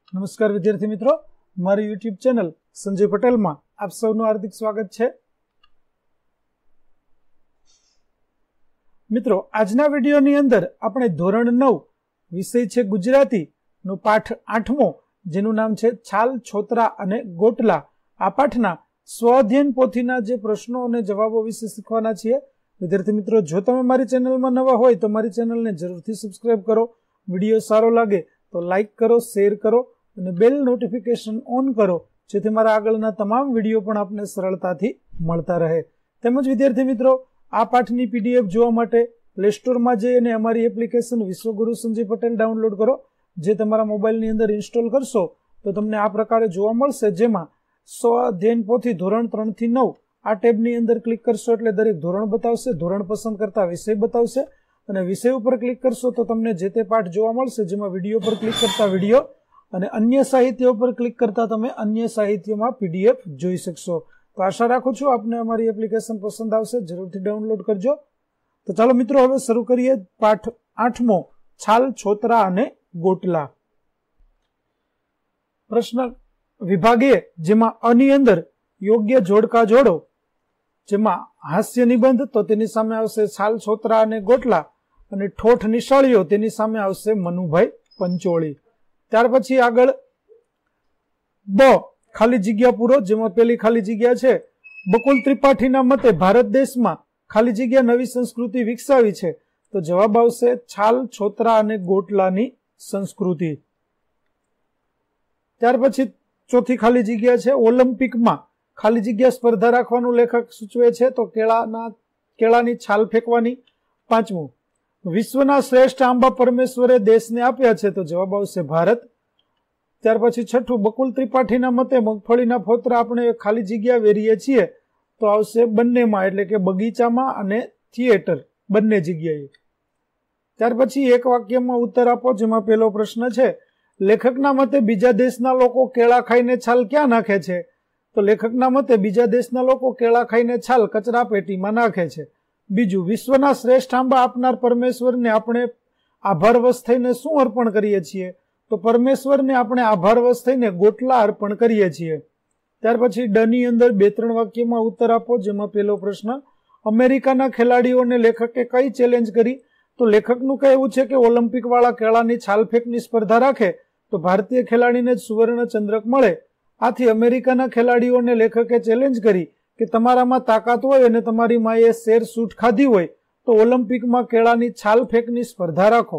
નમસ્કાર વિદ્યાર્થી મિત્રો, મારી યુટ્યુબ ચેનલ સંજય પટેલમાં આપ સૌનું હાર્દિક સ્વાગત છે. મિત્રો, આજના વિડીયોની અંદર આપણે ધોરણ 9 વિષય છે ગુજરાતીનો પાઠ 8મો, જેનું નામ છે છાલ, છોતરા અને ગોટલા. આ પાઠના સ્વઅધ્યયન પોથીના જે પ્રશ્નો અને જવાબો વિશે શીખવાના છીએ. વિદ્યાર્થી મિત્રો, જો તમે મારી ચેનલમાં નવા હોય તો મારી ચેનલને જરૂરથી સબસ્ક્રાઇબ કરો. વિડીયો સારો લાગે તો લાઈક કરો, શેર કરો અને બેલ નોટિફિકેશન ઓન કરો, જેથી મારા આગળના તમામ વિડીયો પણ આપને સરળતાથી મળતા રહે. તેમજ વિદ્યાર્થી મિત્રો, આ પાઠની પીડીએફ જોવા માટે પ્લે સ્ટોરમાં જઈ અને અમારી એપ્લિકેશન વિશ્વગુરુ સંજય પટેલ ડાઉનલોડ કરો. જે તમારા મોબાઈલની અંદર ઇન્સ્ટોલ કરશો તો તમને આ પ્રકારે જોવા મળશે, જેમાં સ્વઅધ્યયન પોથી ધોરણ 3 થી 9 આ ટેબની અંદર ક્લિક કરશો એટલે દરેક ધોરણ બતાવશે, ધોરણ પસંદ કરતા વિષય બતાવશે અને વિષય ઉપર ક્લિક કરશો તો તમને જે તે પાઠ જોવા મળશે, જેમાં વિડીયો પર ક્લિક કરતા વિડીયો અને અન્ય સાહિત્ય ઉપર ક્લિક કરતા તમે અન્ય સાહિત્યમાં પીડીએફ જોઈ શકશો. તો આશા રાખું છું આપને અમારી એપ્લિકેશન પસંદ આવશે, જરૂરથી ડાઉનલોડ કરજો. તો ચાલો મિત્રો, હવે શરૂ કરીએ પાઠ 8મો, છાલ, છોતરા અને ગોટલા. પ્રશ્ન વિભાગ એ, જેમાં અની અંદર યોગ્ય જોડકા જોડો. જેમાં હાસ્ય નિબંધ તો તેની સામે આવશે છાલ, છોતરા અને ગોટલા, અને ઠોઠ નિશાળીઓ તેની સામે આવશે મનુભાઈ પંચોળી. ત્યાર પછી આગળ બ, ખાલી જગ્યા પૂરો. જેમાં પેલી ખાલી જગ્યા છે, બકુલ ત્રિપાઠીના મતે ભારત દેશમાં ખાલી જગ્યા નવી સંસ્કૃતિ વિકસાવી છે. તો જવાબ આવશે છાલ, છોતરા અને ગોટલાની સંસ્કૃતિ. ત્યાર પછી ચોથી ખાલી જગ્યા છે, ઓલિમ્પિકમાં ખાલી જગ્યા સ્પર્ધા રાખવાનું લેખક સૂચવે છે. તો કેળાની છાલ ફેંકવાની. 5મું, વિશ્વના શ્રેષ્ઠ આંબા પરમેશ્વરે દેશને આપ્યા છે. તો જવાબ આવશે ભારત. ત્યાર પછી 6થું, બકુલ ત્રિપાઠીના મતે મગફળીના ફોતરા આપણે ખાલી જગ્યા વેરીએ છીએ. તો આવશે બંનેમાં, એટલે કે બગીચામાં અને થિયેટર, બંને જગ્યાએ. ત્યાર પછી એક વાક્યમાં ઉત્તર આપો. જેમાં પહેલો પ્રશ્ન છે, લેખકના મતે બીજા દેશના લોકો કેળા ખાઈને છાલ ક્યાં નાખે છે? તો લેખકના મતે બીજા દેશના લોકો કેળા ખાઈને છાલ કચરા પેટીમાં નાખે છે. બીજું, વિશ્વના શ્રેષ્ઠ આંબા આપનાર પરમેશ્વરને આપણે આભારવશ થઈને શું અર્પણ કરીએ છીએ? તો પરમેશ્વરને આપણે આભારવશ થઈને ગોટલા અર્પણ કરીએ છીએ. ત્યાર પછી ડની અંદર 2-3 વાક્યમાં ઉત્તર આપો. જેમાં પહેલો પ્રશ્ન, અમેરિકાના ખેલાડીઓને લેખકે કઈ ચેલેન્જ કરી? તો લેખકનું કહેવું છે કે ઓલિમ્પિક વાળા કેળાની છાલ ફેંકની સ્પર્ધા રાખે તો ભારતીય ખેલાડીને જ સુવર્ણ ચંદ્રક મળે. આથી અમેરિકાના ખેલાડીઓને લેખકે ચેલેન્જ કરી કે તમારામાં તાકાત હોય અને તમારી માએ શેર સૂટ ખાધી હોય તો ઓલિમ્પિકમાં કેળાની છાલ ફેંકની સ્પર્ધા રાખો.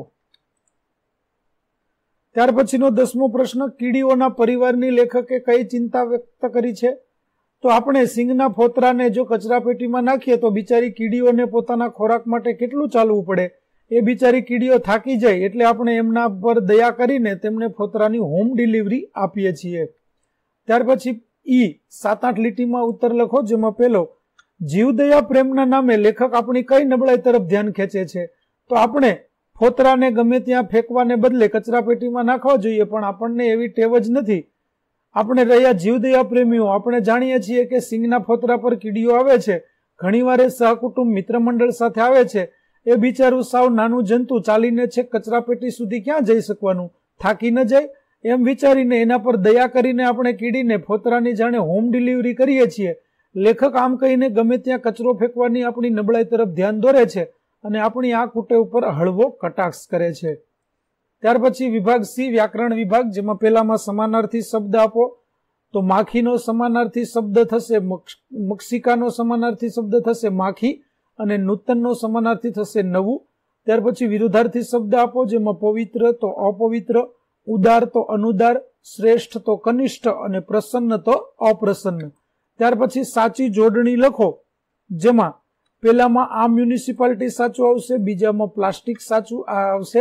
ત્યાર પછીનો 10મો પ્રશ્ન, કીડીઓના પરિવારની લેખકે કઈ ચિંતા વ્યક્ત કરી છે? તો આપણે સિંગના ફોતરાને જો કચરા પેટીમાં નાખીએ તો બિચારી કીડીઓને પોતાના ખોરાક માટે કેટલું ચાલવું પડે. એ બિચારી કીડીઓ થાકી જાય એટલે આપણે એમના પર દયા કરીને તેમને ફોતરાની હોમ ડિલિવરી આપીએ છીએ. ત્યાર પછી 7-8 લીટીમાં ઉત્તર લખો. જેમાં પહેલો, જીવદયા પ્રેમના નામે લેખક આપણી કઈ નબળાઈ તરફ ધ્યાન ખેંચે છે? તો આપણે ફોતરાને ગમે ત્યાં ફેંકવાને બદલે કચરા પેટીમાં નાખવા જોઈએ, પણ આપણને એવી ટેવ જ નથી. આપણે રહ્યા જીવદયા પ્રેમીઓ, આપણે જાણીએ છીએ કે સિંગના ફોતરા પર કીડીઓ આવે છે. ઘણીવાર એ સહકુટુંબ મિત્ર મંડળ સાથે આવે છે. એ બિચારું સાવ નાનું જંતુ ચાલીને છેક કચરા પેટી સુધી ક્યાં જઈ શકવાનું, થાકી ન જાય એમ વિચારીને એના પર દયા કરીને આપણે કીડીને ફોતરાની જાણે હોમ ડિલિવરી કરીએ છીએ. લેખક આમ કહીને ગમે ત્યાં કચરો ફેંકવાની આપણી નબળાઈ તરફ ધ્યાન દોરે છે અને આપણી આ કુટે ઉપર હળવો કટાક્ષ કરે છે. ત્યાર પછી વિભાગ સી, વ્યાકરણ વિભાગ. જેમાં પહેલામાં સમાનાર્થી શબ્દ આપો. તો માખીનો સમાનાર્થી શબ્દ થશે મક્ષિકાનો સમાનાર્થી શબ્દ થશે માખી અને નૂતનનો સમાનાર્થી થશે નવું. ત્યાર પછી વિરુદ્ધાર્થી શબ્દ આપો. જેમાં પવિત્ર તો અપવિત્ર, ઉદાર તો અનુદાર, શ્રેષ્ઠ તો કનિષ્ઠ અને પ્રસન્ન તો અપ્રસન્ન. ત્યાર પછી સાચી જોડણી લખો. જેમાં પહેલામાં આ મ્યુનિસિપાલિટી સાચું આવશે, બીજામાં પ્લાસ્ટિક સાચું આવશે.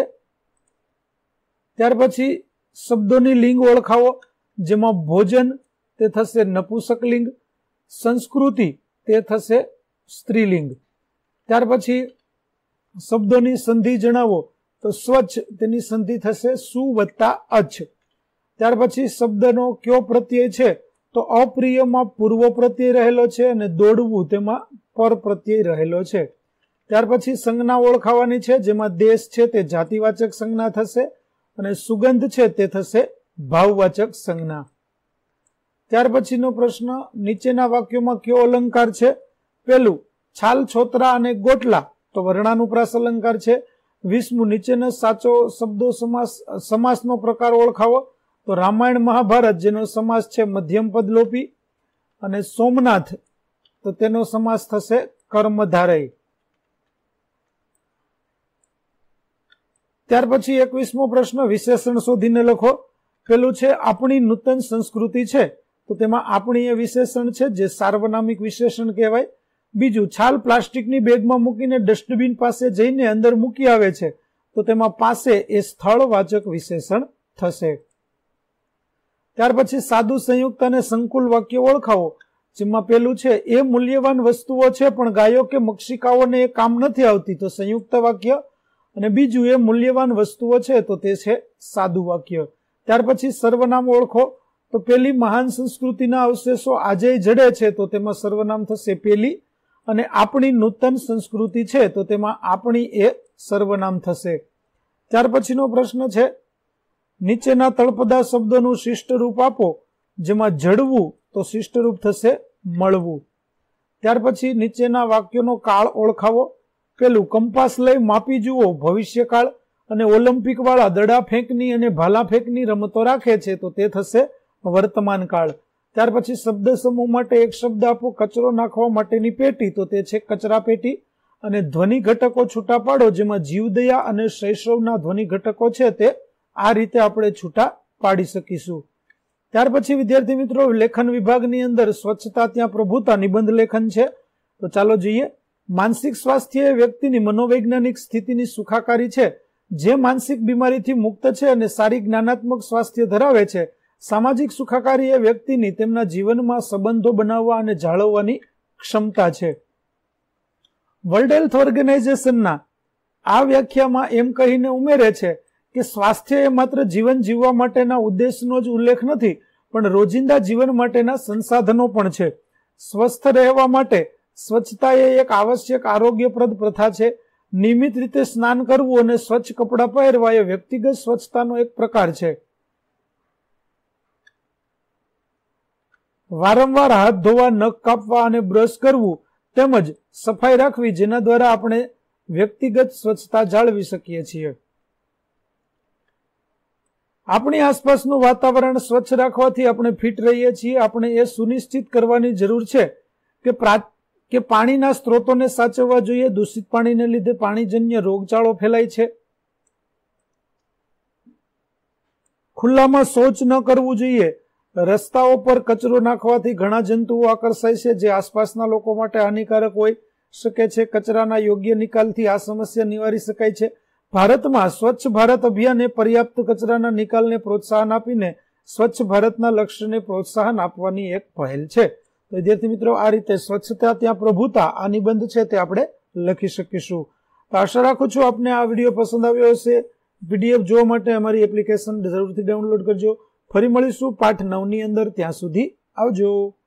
ત્યાર પછી શબ્દોની લિંગ ઓળખાવો. જેમાં ભોજન તે થશે નપુંસકલિંગ, સંસ્કૃતિ તે થશે સ્ત્રીલિંગ. ત્યાર પછી શબ્દોની સંધિ જણાવો. તો સ્વચ્છ તેની સંધિ થશે સુ વત્તા અચ્છ. ત્યાર પછી શબ્દનો કયો પ્રત્યય છે? તો અપ્રિયમાં પૂર્વ પ્રત્યય રહેલો છે અને દોડવું તેમાં પર પ્રત્યય રહેલો છે. ત્યાર પછી સંજ્ઞા ઓળખાવાની છે. જેમાં દેશ છે તે જાતિવાચક સંજ્ઞા થશે અને સુગંધ છે તે થશે ભાવવાચક સંજ્ઞા. ત્યાર પછીનો પ્રશ્ન, નીચેના વાક્યોમાં કયો અલંકાર છે? પેલું, છાલ, છોતરા અને ગોટલા તો વર્ણાનુપ્રાસ અલંકાર છે. 20મું, નીચેના સાચો શબ્દો સમાસનો પ્રકાર ઓળખાવો તો રામાયણ મહાભારત જેનો સમાસ છે મધ્યમ પદ લોપી, અને સોમનાથ તો તેનો સમાસ થશે કર્મધારય. ત્યાર પછી 21મો પ્રશ્ન, વિશેષણ શોધીને લખો. પેલું છે આપણી નૂતન સંસ્કૃતિ છે તો તેમાં આપણી એ વિશેષણ છે જે સાર્વનામિક વિશેષણ કહેવાય. બીજું, છાલ પ્લાસ્ટિકની બેગમાં મૂકીને ડસ્ટબિન પાસે જઈને અંદર મૂકી આવે છે તો તેમાં પાસે એ સ્થળવાચક વિશેષણ થશે. ત્યાર પછી સાદું, સંયુક્ત અને સંકુલ વાક્ય ઓળખાવો, જેમાં પેલું છે એ મૂલ્યવાન વસ્તુઓ છે પણ ગાયો કે મક્ષિકાઓને એ કામ નથી આવતી તો સંયુક્ત વાક્ય, અને બીજું એ મૂલ્યવાન વસ્તુઓ છે તો તે છે સાદું વાક્ય. ત્યાર પછી સર્વનામ ઓળખો તો પેલી, મહાન સંસ્કૃતિના અવશેષો આજે જડે છે તો તેમાં સર્વનામ થશે પેલી, અને આપણી નૂતન સંસ્કૃતિ છે તો તેમાં આપણી એ સર્વનામ થશે. ત્યાર પછીનો પ્રશ્ન છે, નીચેના તળપદા શબ્દોનું શિષ્ટ રૂપ આપો, જેમાં જડવું તો શિષ્ટ રૂપ થશે મળવું. ત્યાર પછી નીચેના વાક્યોનો કાળ ઓળખાવો. પેલું, કંપાસ લઈ માપી જુઓ ભવિષ્યકાળ, અને ઓલિમ્પિક વાળા દડા ફેંકની અને ભાલા ફેંકની રમતો રાખે છે તો તે થશે વર્તમાન કાળ. ત્યાર પછી શબ્દ સમૂહ માટે એક શબ્દ આપો, કચરો નાખવા માટેની પેટી તો તે છે કચરા પેટી, અને ધ્વનિ ઘટકો છૂટા પાડો જેમાં જીવદયા અને શૈશવના ધ્વનિ ઘટકો છે તે આ રીતે આપણે છૂટા પાડી શકીશું. ત્યાર પછી વિદ્યાર્થી મિત્રો, લેખન વિભાગની અંદર સ્વચ્છતા ત્યાં પ્રભુતા નિબંધ લેખન છે તો ચાલો જોઈએ. માનસિક સ્વાસ્થ્ય એ વ્યક્તિની મનોવૈજ્ઞાનિક સ્થિતિની સુખાકારી છે જે માનસિક બીમારીથી મુક્ત છે અને સારી જ્ઞાનાત્મક સ્વાસ્થ્ય ધરાવે છે. સામાજિક સુખાકારી એ વ્યક્તિની તેમના જીવનમાં સંબંધો બનાવવા અને જાળવવાની ક્ષમતા છે. વર્લ્ડ હેલ્થ ઓર્ગેનાઇઝેશનના આ વ્યાખ્યામાં એમ કહીને ઉમેરે છે કે સ્વાસ્થ્ય એ માત્ર જીવન જીવવા માટેના ઉદ્દેશનો જ ઉલ્લેખ નથી પણ રોજિંદા જીવન માટેના સંસાધનો પણ છે. સ્વસ્થ રહેવા માટે સ્વચ્છતા એ એક આવશ્યક આરોગ્યપ્રદ પ્રથા છે. નિયમિત રીતે સ્નાન કરવું અને સ્વચ્છ કપડાં પહેરવા એ વ્યક્તિગત સ્વચ્છતાનો એક પ્રકાર છે. વારંવાર હાથ ધોવા, નખ કાપવા અને બ્રશ કરવું તેમજ સફાઈ રાખવી જેના દ્વારા આપણે વ્યક્તિગત સ્વચ્છતા જાળવી શકીએ છીએ. આપણી આસપાસનું વાતાવરણ સ્વચ્છ રાખવાથી આપણે ફિટ રહીએ છીએ. આપણે એ સુનિશ્ચિત કરવાની જરૂર છે કે પાણીના સ્ત્રોતોને સાચવવા જોઈએ. દૂષિત પાણીને લીધે પાણીજન્ય રોગચાળો ફેલાય છે. ખુલ્લામાં શૌચ ન કરવું જોઈએ. રસ્તાઓ પર કચરો નાખવાથી ઘણા જંતુઓ આકર્ષાય છે જે આસપાસના લોકો માટે હાનિકારક હોઈ શકે છે. કચરાના યોગ્ય નિકાલથી આ સમસ્યા નિવારી શકાય છે. ભારતમાં સ્વચ્છ ભારત અભિયાને પર્યાપ્ત કચરાના નિકાલને પ્રોત્સાહન આપીને સ્વચ્છ ભારતના લક્ષ્યને પ્રોત્સાહન આપવાની એક પહેલ છે. તો વિદ્યાર્થી મિત્રો, આ રીતે સ્વચ્છતા ત્યાં પ્રભુતા આ નિબંધ છે તે આપણે લખી શકીશું. તો આશા રાખું છું આપને આ વિડીયો પસંદ આવ્યો હશે. પીડીએફ જોવા માટે અમારી એપ્લિકેશન જરૂરથી ડાઉનલોડ કરજો. ફરી મળીશું પાઠ 9 ની અંદર. ત્યાં સુધી આવજો.